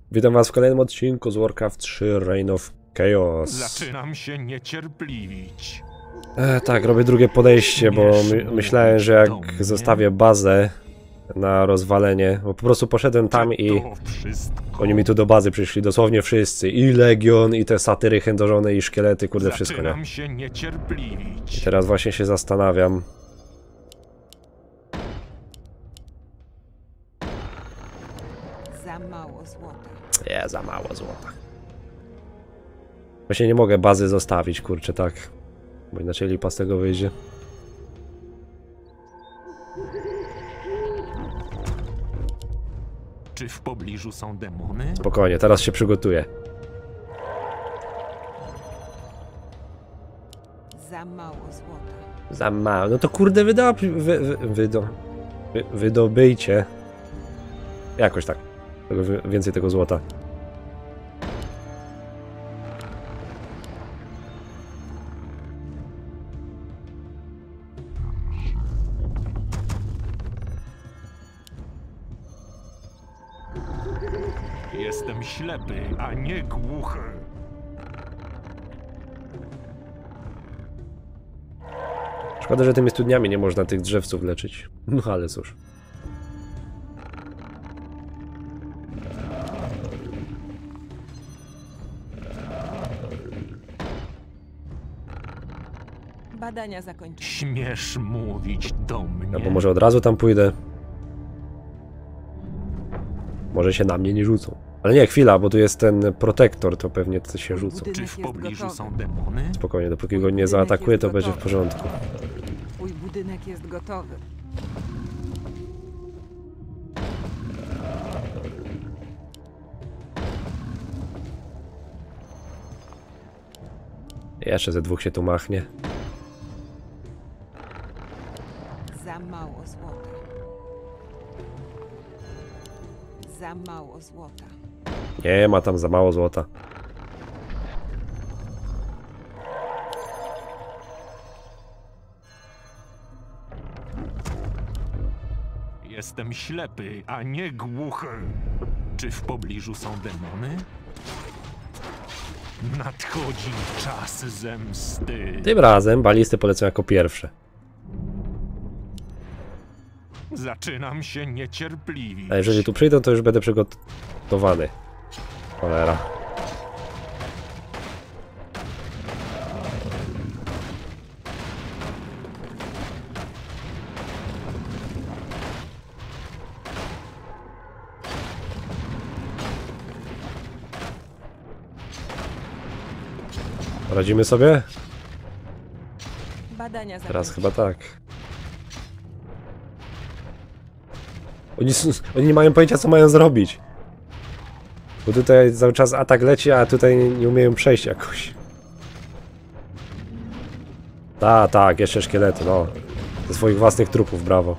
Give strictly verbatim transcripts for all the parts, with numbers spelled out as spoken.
Witam was w kolejnym odcinku z Warcraft trzy Reign of Chaos. Zaczynam się niecierpliwić. E, tak, robię drugie podejście, bo my, myślałem, że jak zostawię bazę na rozwalenie, bo po prostu poszedłem tam i oni mi tu do bazy przyszli, dosłownie wszyscy. I Legion, i te satyry chędożone, i szkielety, kurde, wszystko, nie? Zaczynam się niecierpliwić. I teraz właśnie się zastanawiam. Za mało złota. Nie, za mało złota. Właśnie nie mogę bazy zostawić, kurczę, tak. Bo inaczej lipa z tego wyjdzie. Czy w pobliżu są demony? Spokojnie, teraz się przygotuję. Za mało złota. Za mało. No to kurde wydob... Wy, wy, wydo... Wy, wydobyjcie. Jakoś tak. Tego, więcej tego złota. Jestem ślepy, a nie głuchy. Szkoda, że tymi studniami nie można tych drzewców leczyć. No ale cóż. Badania zakończone. Śmiesz mówić do mnie? Albo może od razu tam pójdę. Może się na mnie nie rzucą. Ale nie, chwila, bo tu jest ten protektor, to pewnie to się rzucą. Czy w pobliżu są demony? Spokojnie, dopóki go nie zaatakuję, to będzie w porządku. Twój budynek jest gotowy. Jeszcze ze dwóch się tu machnie. Za mało złota. Za mało złota. Nie ma tam za mało złota. Jestem ślepy, a nie głuchy. Czy w pobliżu są demony? Nadchodzi czas zemsty. Tym razem balisty polecą jako pierwsze. Zaczynam się niecierpliwić. A jeżeli tu przyjdą, to już będę przygotowany. Cholera. Radzimy sobie? Badania Teraz zakończone. chyba tak. Oni, oni nie mają pojęcia, co mają zrobić. Bo tutaj cały czas atak leci, a tutaj nie, nie umieją przejść jakoś. Tak, tak, jeszcze szkielety, no. Ze swoich własnych trupów, brawo.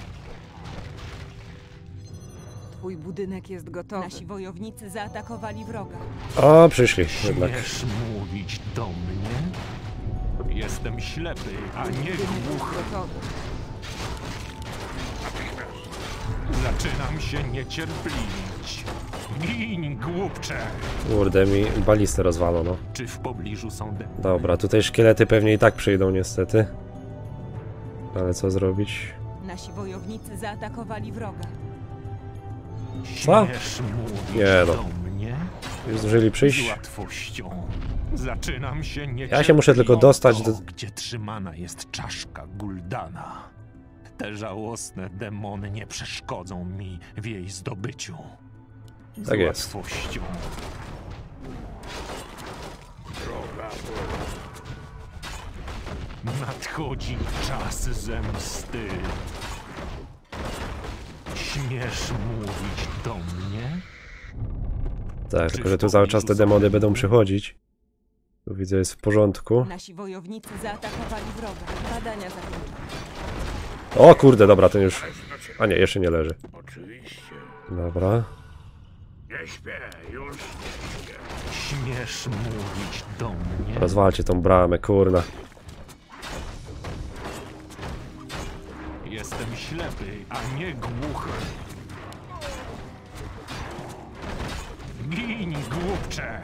Twój budynek jest gotowy. Nasi wojownicy zaatakowali wroga. O, przyszli jednak. Śmiesz mówić do mnie? Jestem ślepy, a nie Budynek jest głuchy. gotowy. Zaczynam się niecierpliwić. Gin, głupcze! Kurde, mi balistę rozwalą, no. Czy w pobliżu są demony? Dobra, tutaj szkielety pewnie i tak przyjdą niestety. Ale co zrobić? Nasi wojownicy zaatakowali wroga. Co? Śmiesz mówić Nie no. do mnie? Już zdążyli Z przyjść? łatwością. Zaczynam się niecierpliwić. Ja się muszę tylko dostać do... Gdzie trzymana jest czaszka Guldana. Te żałosne demony nie przeszkodzą mi w jej zdobyciu. Z Tak jest. łatwością. Nadchodzi czas zemsty. Śmiesz mówić do mnie? Tak, tylko że tu cały czas te demony będą przychodzić. Tu widzę, jest w porządku. Nasi wojownicy zaatakowali wroga. Badania zakończone. O kurde, dobra, ten już... A nie, jeszcze nie leży. Oczywiście. Dobra. Nie śpię, już nie śpię. Śmiesz mówić do mnie? Rozwalcie tą bramę, kurna. Jestem ślepy, a nie głuchy. głupcze!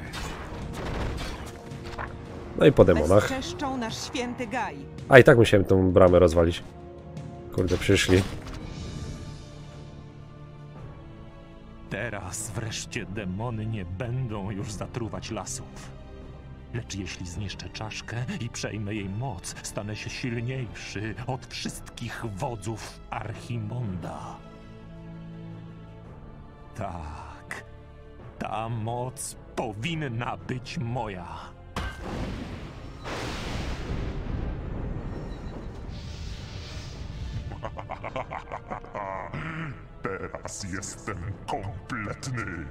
No i po demonach. Bezczeszczą nasz święty Gaj. A i tak musiałem tą bramę rozwalić. Kurde, przyszli. Teraz wreszcie demony nie będą już zatruwać lasów. Lecz jeśli zniszczę czaszkę i przejmę jej moc, stanę się silniejszy od wszystkich wodzów Archimonda. Tak, ta moc powinna być moja. Teraz jestem kompletny.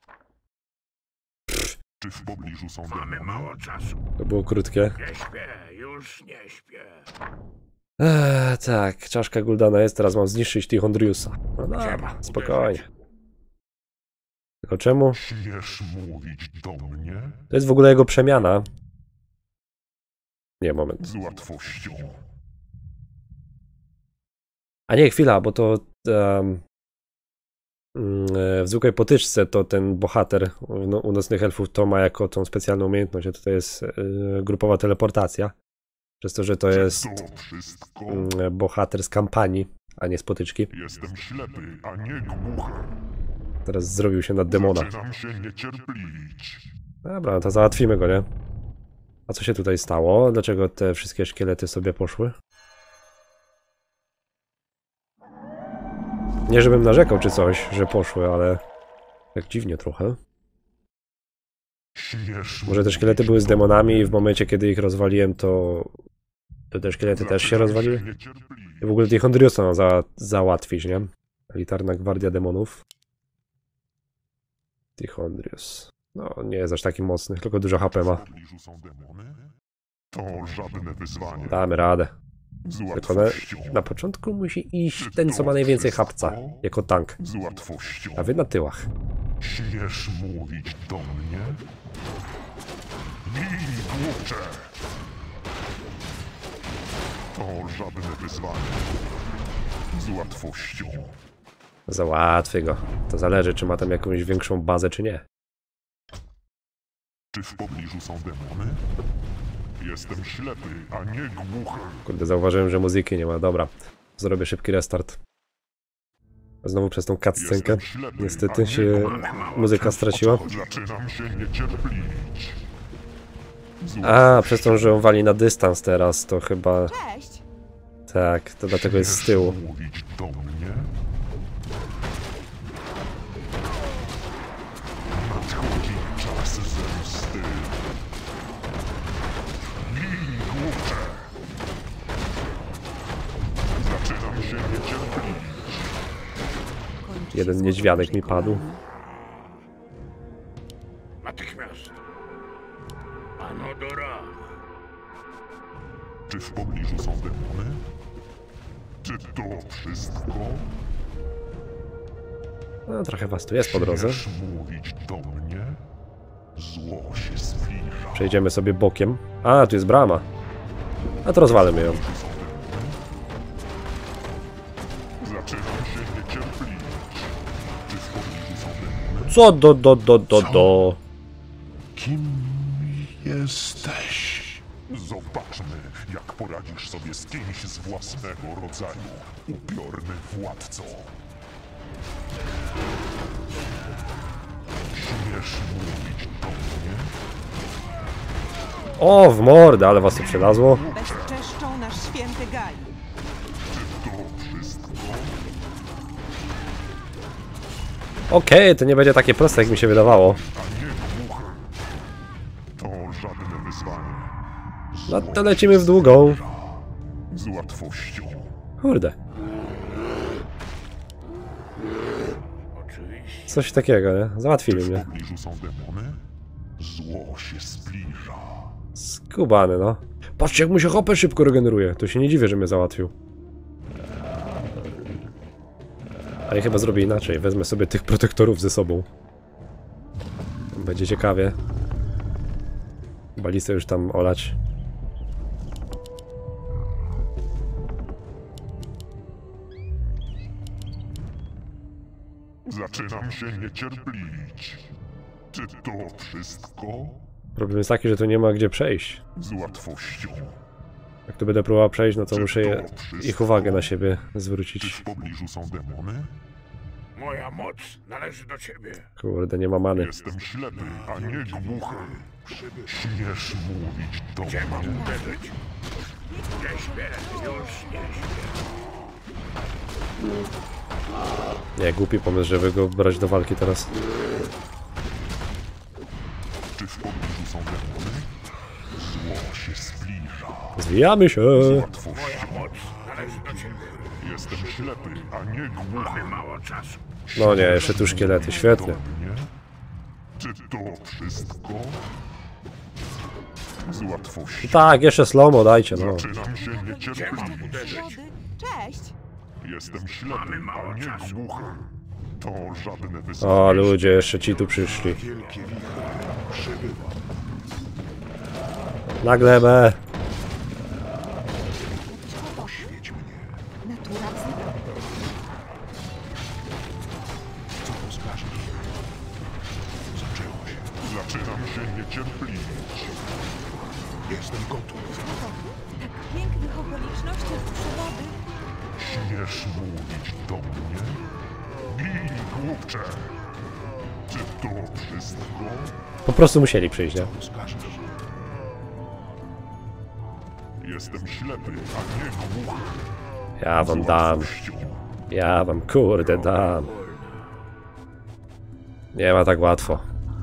Czy w pobliżu są Mamy demony? mało czasu. To było krótkie. Nie śpię, już nie śpię. Eee, tak, czaszka Guldana jest, teraz mam zniszczyć Tichondriusa. No dobra, spokojnie. Tylko czemu? Śmiesz mówić do mnie? To jest w ogóle jego przemiana. Nie, moment. Z łatwością. A nie, chwila, bo to um, w zwykłej potyczce to ten bohater no, u nocnych elfów to ma jako tą specjalną umiejętność, a tutaj jest y, grupowa teleportacja. Przez to, że to jest To wszystko? y, bohater z kampanii, a nie z potyczki. Jestem ślepy, a nie głuchy. Teraz zrobił się na demona. Zaczynam się niecierpliwić. Dobra, no to załatwimy go, nie? A co się tutaj stało? Dlaczego te wszystkie szkielety sobie poszły? Nie żebym narzekał czy coś, że poszły, ale tak dziwnie trochę. Śmiesz Może te szkielety były z demonami i w momencie, kiedy ich rozwaliłem, to, to te szkielety też się rozwaliły? I w ogóle Tichondriusa mam za, załatwić, nie? Elitarna gwardia demonów. Tichondrius. No, nie jest aż taki mocny, tylko dużo H P ma. W pobliżu są demony? To żadne wyzwanie. Damy radę. Z Tylko na, łatwością. na początku musi iść ten, co ma najwięcej hapca, jako tank. Z łatwością. A wy na tyłach. Śmiesz mówić do mnie? Bij, głupcze! To żadne wyzwanie. Z łatwością. Załatwię go. To zależy, czy ma tam jakąś większą bazę, czy nie. Czy w pobliżu są demony? Jestem ślepy, a nie głuchy. Kurde, zauważyłem, że muzyki nie ma. Dobra. Zrobię szybki restart. Znowu przez tą cutscenkę. Jestem ślepy, a Niestety nie się głuchy. muzyka straciła. Zaczynam się niecierpliwić. Z A, przez to, że on wali na dystans teraz, to chyba... Cześć! Tak, to dlatego jest z tyłu. Śmiesz mówić do mnie? Nadchodzi czas zemsty. Bij, głupcze! Zaczynam się niecierpliwić. Kończy się Jeden złoto niedźwiadek mi przekonanie. padł. Natychmiast. Anodora. Czy w pobliżu są demony? Czy to wszystko? No, trochę was tu jest po drodze. Śmiesz mówić do mnie? Zło się zbliża. Przejdziemy sobie bokiem. A, tu jest brama. A to rozwalimy ją. Zaczynam się niecierpliwić. Czy w pobliżu są demony? Co do, do, do, do, do. Kim jesteś? Zobaczmy, jak poradzisz sobie z kimś z własnego rodzaju, upiorny władco. Śmiesz mówić do mnie? O, w mordę, ale was tu przylazło. Bezczeszczą nasz święty Gaj. Czy to wszystko? Okej, to nie będzie takie proste, jak mi się wydawało. A nie głuchy. To żadne wyzwanie. No to lecimy w długą. Z łatwością. Kurde. Oczywiście. Coś takiego, nie? Załatwili W mnie. pobliżu są demony? Zło się zbliża. Skubany, no. Patrzcie, jak mu się hopę szybko regeneruje. To się nie dziwię, że mnie załatwił. A ja chyba zrobię inaczej. Wezmę sobie tych protektorów ze sobą. Będzie ciekawie. Balistę już tam olać. Zaczynam się niecierpliwić. Czy to wszystko? Problem jest taki, że tu nie ma gdzie przejść. Z łatwością. Jak tu będę próbował przejść, no to Czy muszę je, to wszystko? ich uwagę na siebie Czy zwrócić. w pobliżu są demony? Moja moc należy do ciebie. Kurde, nie ma many. Jestem ślepy, a nie głuchy. Śmiesz mówić do Gdzie mam mnie? uderzyć? Nie śpię, już nie śpię. Nie, głupi pomysł, żeby go brać do walki teraz. Czy w pobliżu są demony? Zło się zbliża. Zwijamy się! Z łatwością. Moja moc należy do ciebie. Jestem ślepy, a nie głuchy. Mamy mało czasu. No nie, jeszcze tu szkielety, świetnie. Do mnie? Czy to wszystko? Z łatwością. Tak, jeszcze slomo dajcie, no. Zaczynam się Gdzie niecierpliwić. mam uderzyć? Przygody. Cześć! Jestem ślepy, Mamy mało a nie czasu. głuchy. To żadne O, wyzwanie. ludzie, jeszcze ci tu przyszli. Wielkie wichry przybywa. Na glebę! Oświeć mnie. Natura wzywa. Co rozkażesz? Zaczęło się. Zaczynam się niecierpliwić. Jestem gotów. Tak pięknych okolicznościach przyrody. Śmiesz mówić do mnie? Bij, głupcze! Czy to wszystko? Po prostu musieli przyjść, nie? Rozkażesz? Jestem ślepy, a nie głuchy. Ja wam dam. Ja wam kurde dam. Nie ma tak łatwo.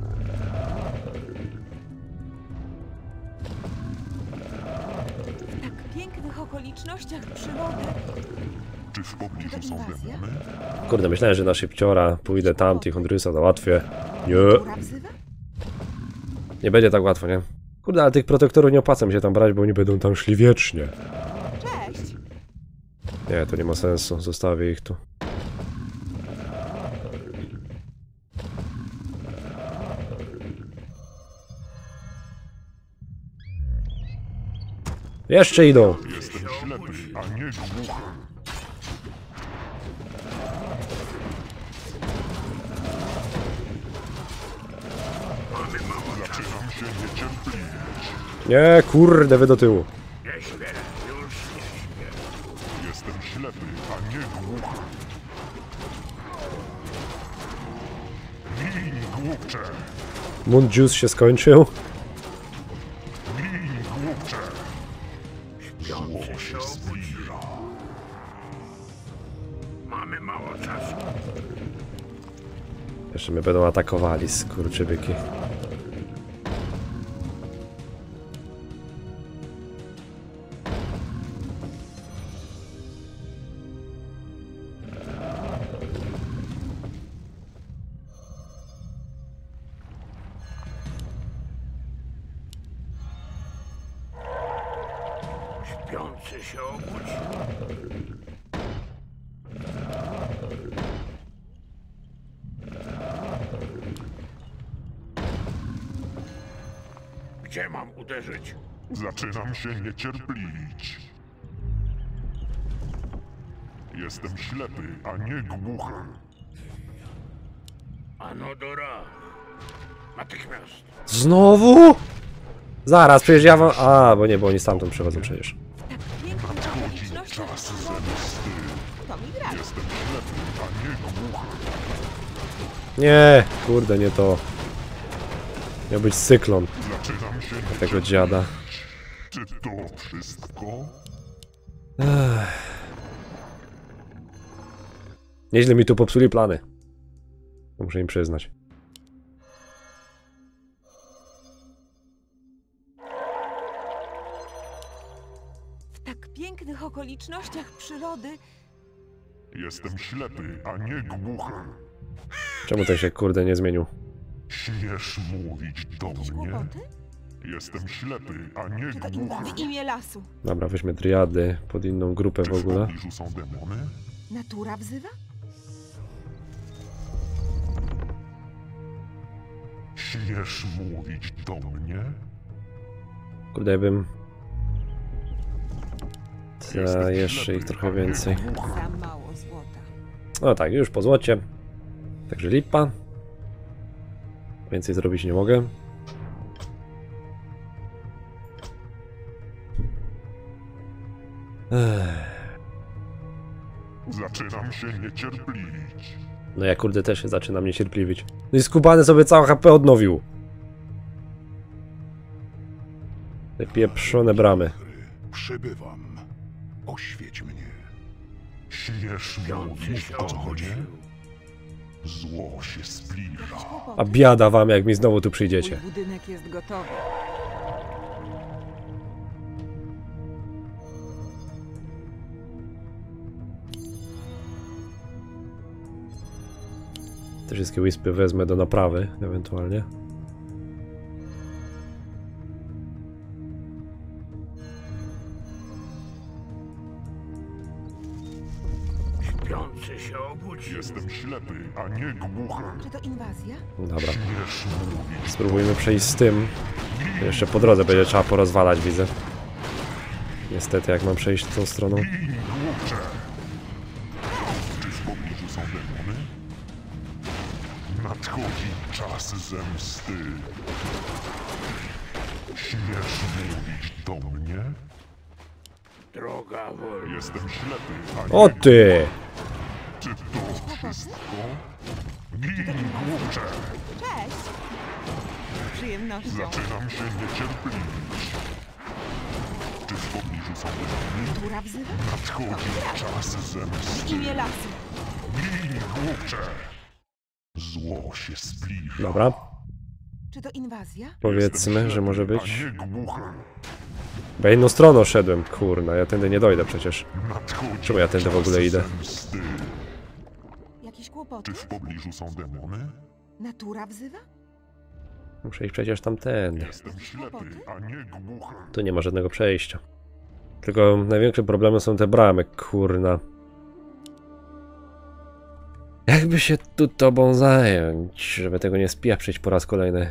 W tak pięknych okolicznościach przyrody. Czy w pobliżu są demony? Kurde, myślałem, że na szybciora pójdę tam, tych Hondrysa załatwię. Nie, Natura wzywa? nie będzie tak łatwo, nie? Kurde, ale tych protektorów nie opłaca mi się tam brać, bo oni będą tam szli wiecznie. Cześć! Nie, to nie ma sensu, zostawię ich tu. Jeszcze idą! Jestem ślepy, a nie głuchy. Zaczynam się niecierpliwić. Nie, kurde, wy do tyłu. Nie śpię, już nie śpię. Jestem ślepy, a nie głuchy. Bij, głupcze! Moon Juice się skończył. Bij, głupcze! Zło się zbliża. Mamy mało czasu. Jeszcze mnie będą atakowali, skurczybyki. Śpiący się obudzi. Gdzie mam uderzyć? Zaczynam się niecierpliwić. Jestem ślepy, a nie głuchy. Anodora. Natychmiast. Znowu? Zaraz, przecież ja wam... A, bo nie, bo oni stamtąd przychodzą przecież. W tak pięknych okolicznościach Czas przyrody. zemsty. To mi gra. Jestem ślepy, a nie głuchy. Nie, kurde, nie to. Miał być cyklon Zaczynam się tego dziada. Czy to wszystko? Nieźle mi tu popsuli plany. Muszę im przyznać. W tak pięknych okolicznościach przyrody. Jestem ślepy, a nie głuchy. Czemu ten się kurde nie zmienił? Śmiesz mówić do Jakieś mnie? kłopoty? Jestem ślepy, a nie Czy to głuchy. w imię lasu? Dobra, weźmy driady pod inną grupę Czy w w ogóle. pobliżu są demony? Natura wzywa? Śmiesz mówić do mnie? Kurde, ja bym... Ta, Jestem jeszcze ślepy, ich trochę a nie więcej. głuchy. Za mało złota. No tak, już po złocie. Także lipa. Więcej zrobić nie mogę. Ech. Zaczynam się niecierpliwić. No ja kurde też się zaczynam niecierpliwić. No i skubany sobie całe H P odnowił. Te pieprzone bramy. Przybywam. Oświeć mnie. Śmiesz mówić do mnie? Zło się zbliża. A biada wam, jak mi znowu tu przyjdziecie. Twój budynek jest gotowy. Te wszystkie wispy wezmę do naprawy, ewentualnie. Śpiący się obudził. Jestem ślepy, a nie głuchy. Czy to inwazja? Dobra, Śmiesz mówić. spróbujmy przejść z tym. Jeszcze po drodze będzie trzeba porozwalać, widzę. Niestety, jak mam przejść tą stroną. Gin, głupcze! Czy w pobliżu są demony? Nadchodzi czas zemsty. Śmiesz mówić do mnie? Droga wolna. Jestem ślepy, a nie O ty! Czy to wszystko? Gin, głupcze! Cześć! Z przyjemnością. Zaczynam się niecierpliwić. Czy w pobliżu są demony? Natura wzywa? Nadchodzi czas W zemsty. imię lasu. Gin, głupcze! Zło się zbliża. Dobra, Czy to inwazja? powiedzmy, że może A być. nie głuchy. Bo ja inną stroną szedłem, kurna, ja tędy nie dojdę przecież. Nadchodzi Czemu ja tędy w ogóle czas idę? zemsty. Jakieś kłopoty? Czy w pobliżu są demony? Natura wzywa? Muszę iść przecież tamtędy. Jestem ślepy, a nie głuchy. Tu nie ma żadnego przejścia. Tylko największym problemem są te bramy, kurna. Jakby się tu tobą zająć, żeby tego nie spieprzyć po raz kolejny.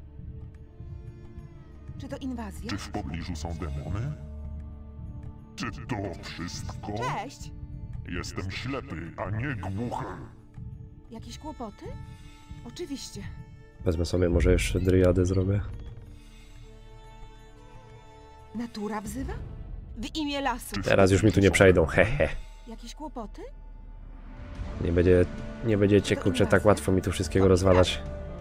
Czy to inwazja? Czy w pobliżu są demony? Czy to wszystko? Cześć! Jestem ślepy, a nie głuchy. Jakieś kłopoty? Oczywiście. Wezmę sobie może jeszcze dryady zrobię. Natura wzywa? W imię lasu. Teraz już mi tu nie przejdą, hehe. Jakieś kłopoty? Nie będzie, nie będziecie kurczę tak łatwo mi tu wszystkiego rozwalać.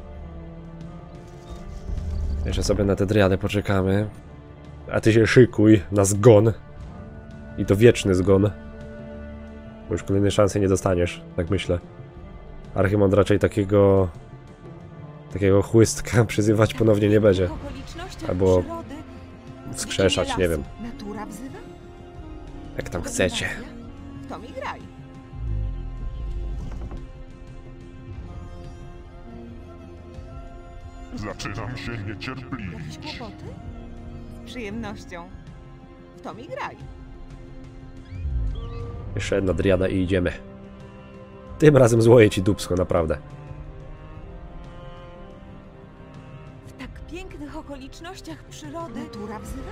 Jeszcze sobie na te dryady poczekamy. A ty się szykuj na zgon. I to wieczny zgon. Bo już kolejnej szansy nie dostaniesz, tak myślę. Archimond raczej takiego... Takiego chłystka przyzywać ponownie nie będzie. W okolicznościach Albo przyrody, w wskrzeszać, imię nie lasu. wiem. Natura wzywa? Jak tam To chcecie. inwazja? W to mi graj. Zaczynam się Jakieś niecierpliwić. kłopoty? Z przyjemnością. W to mi graj. Jeszcze jedna dryada i idziemy. Tym razem złoję ci dupsko, naprawdę. W tak pięknych okolicznościach przyrody. Natura wzywa?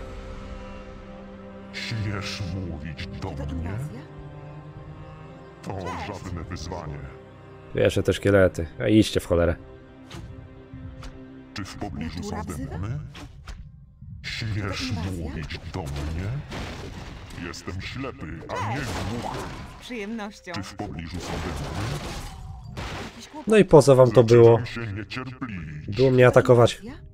Śmiesz mówić do Czy to mnie? inwazja? To żadne wyzwanie. Jeszcze te szkielety. A idźcie w cholerę. Czy w pobliżu Natura są wzywa? demony? Śmiesz inwazja? mówić do mnie? Jestem ślepy, a nie głuchy. Z przyjemnością. Czy w pobliżu są demony? Jakieś kłopoty? No i po co wam to było? Zaczynam się niecierpliwić. Było mnie atakować. Inwazja?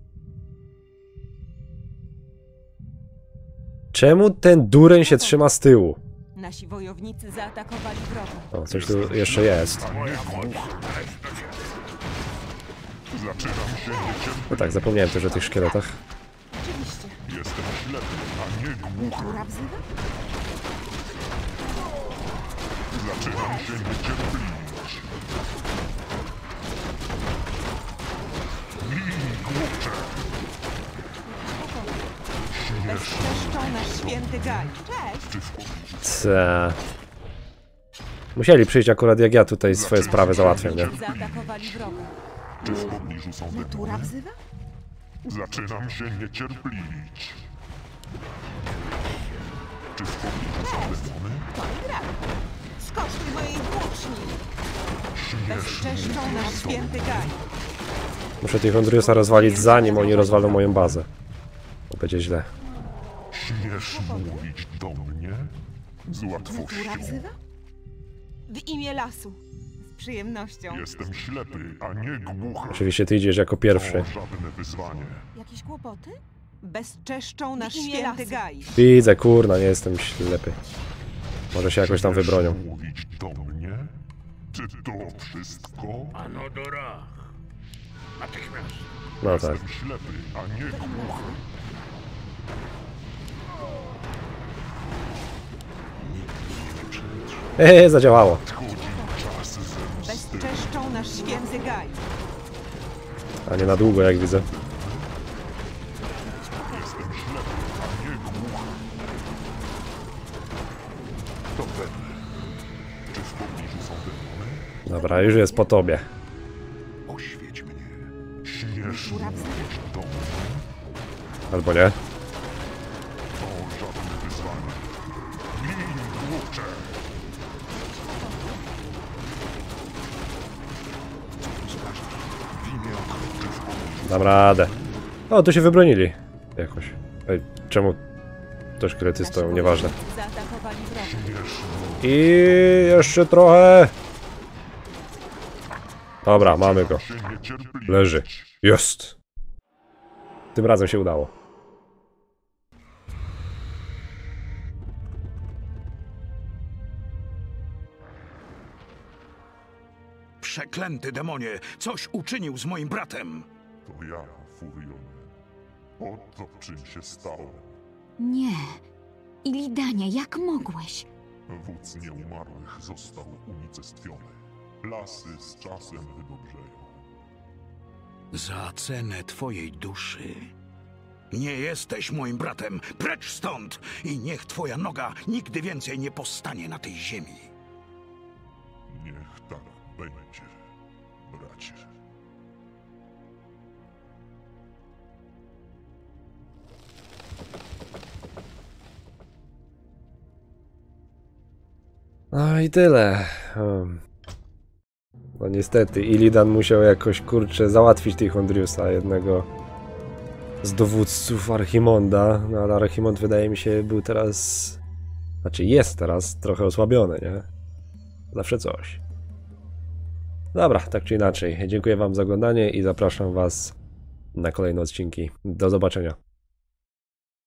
Czemu ten dureń się trzyma z tyłu? Nasi wojownicy zaatakowali wroga. O, coś tu jeszcze jest. A nie głuchy. Zaczynam się niecierpliwić. No tak, zapomniałem też o tych szkieletach. Oczywiście. Jestem ślepy, a nie głuchy. Natura wzywa? Zaczynam się niecierpliwić. Bij, głupcze! Bezczeszczą nasz święty Gaj. Cześć! Czy w pobliżu Ta. Musieli przyjść akurat jak ja tutaj swoje sprawy załatwiam, nie? Zaatakowali wroga. Czy w pobliżu są Natura demony? wzywa? Zaczynam się niecierpliwić. Czy w pobliżu są demony? To mi graj. Skoczmy mojej włóczni. Śmiesz Bezczeszczą nasz święty Gaj. Muszę tych Hondriusa rozwalić, zanim oni rozwalą moją bazę. Bo będzie źle. Śmiesz mówić do mnie? Z łatwością. wzywa? W imię lasu. Z przyjemnością. Jestem ślepy, a nie głuchy. Oczywiście ty idziesz jako pierwszy. To żadne wyzwanie. Jakieś kłopoty? Bezczeszczą nasz święty Gaj. Widzę, kurna, nie jestem ślepy. Może się jakoś tam Śmiesz wybronią. mówić do mnie? Czy to wszystko? Ano do rach. Natychmiast. No tak. Jestem ślepy, a nie głuchy. Eee, zadziałało. Chodzi czas zemsty. Bezczeszczą nasz święty Gaj. A nie na długo, jak widzę. Jestem ślepy, a nie głuchy. To pewne. Czy w pobliżu są demony? Dobra, już jest po tobie. Oświeć mnie. Śmiesz mówić do mnie? Albo nie? To żadne wyzwanie. Bij, głupcze! W imię okruczy w pobliżu. Dam radę. O, tu się wybronili. Jakoś. Ej, czemu to szkielety stoją? Nieważne. Zaatakowali wroga. Śmiesz I jeszcze trochę. Dobra, mamy go. się niecierpliwić. Leży. Jest. Tym razem się udało. Przeklęty demonie, coś uczynił z moim bratem. To ja, Furionie. Oto czym się stało. Nie. Ilidanie, jak mogłeś? Wódz nieumarłych został unicestwiony. Lasy z czasem wydobrzeją. Za cenę twojej duszy. Nie jesteś moim bratem. Precz stąd! I niech twoja noga nigdy więcej nie postanie na tej ziemi. Niech tak będzie, bracie. No i tyle. Um. No niestety, Illidan musiał jakoś, kurczę, załatwić tych Hondriusa, jednego z dowódców Archimonda. No ale Archimond, wydaje mi się, był teraz... Znaczy jest teraz trochę osłabiony, nie? Zawsze coś. Dobra, tak czy inaczej. Dziękuję wam za oglądanie i zapraszam was na kolejne odcinki. Do zobaczenia.